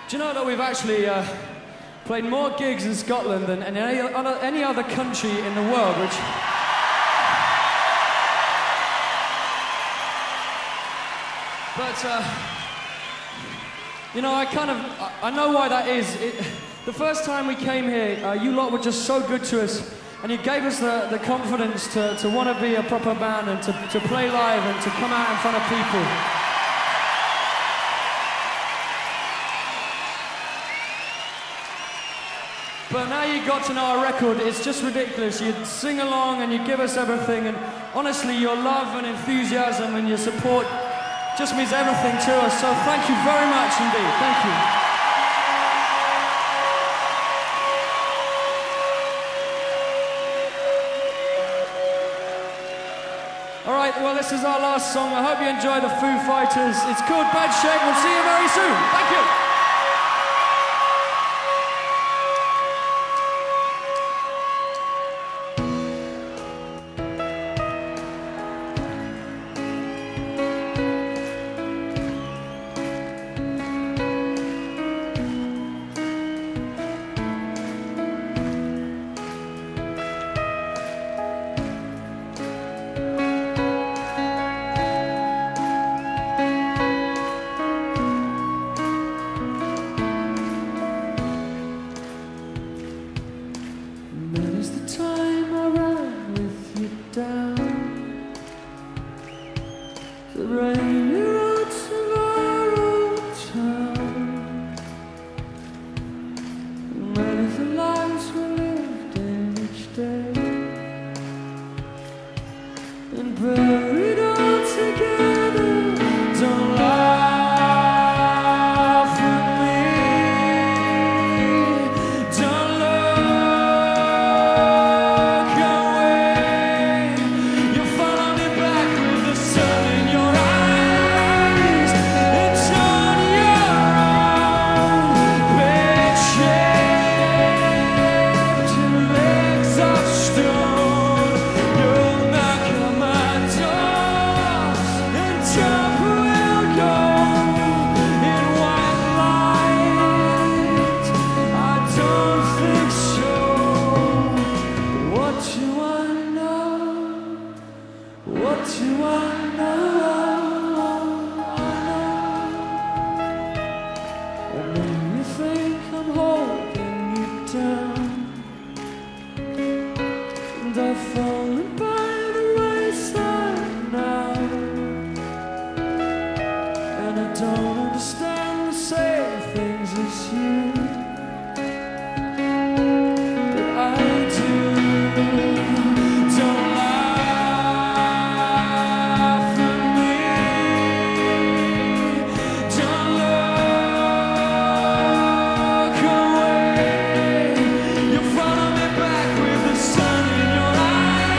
Do you know that we've actually played more gigs in Scotland than any other country in the world, which... But, you know, I know why that is. The first time we came here, you lot were just so good to us, and you gave us the confidence to want to be a proper band and to play live and to come out in front of people. But now you got to know our record, it's just ridiculous. You sing along and you give us everything, and honestly, your love and enthusiasm and your support just means everything to us. So thank you very much indeed. Thank you. All right, well, this is our last song. I hope you enjoy the Foo Fighters. It's called Bedshaped. We'll see you very soon. Thank you. The rainy roads of our old town, many the lives we lived in each day, and buried all together. Don't laugh at me, don't look away. You'll follow me back with the sun in your eyes, and turn your own bed-shaped legs of stone. You'll knock on my door, and jump will go in white light. I don't think so. What do I know? What do I know? What made me think I'm holding you down? And I've fallen by the wayside now, and I don't understand the same things as you, but I do. Don't laugh at me, don't look away. You follow me back with the sun in your eyes.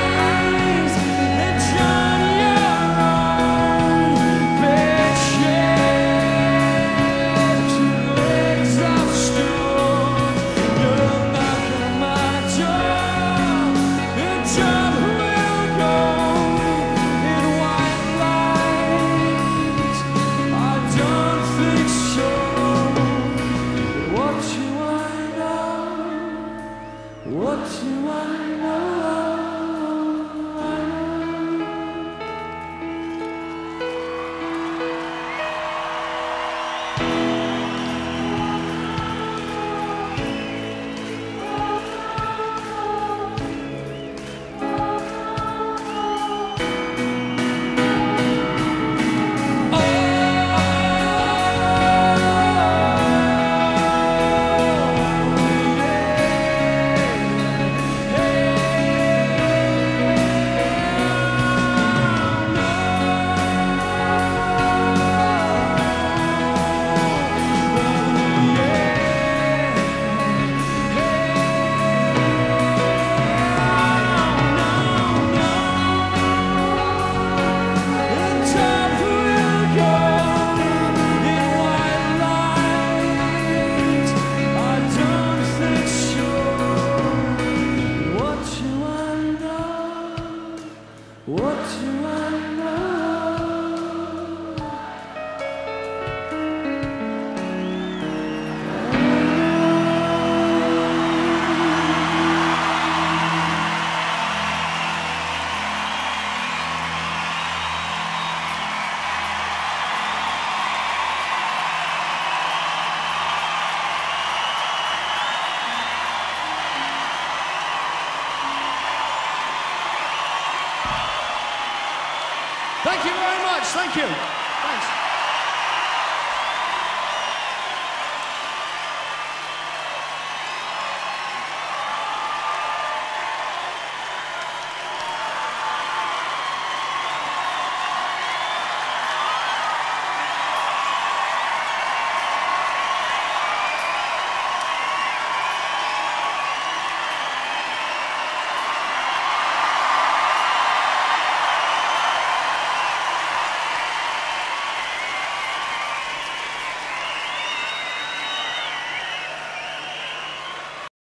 Thank you very much. Thank you.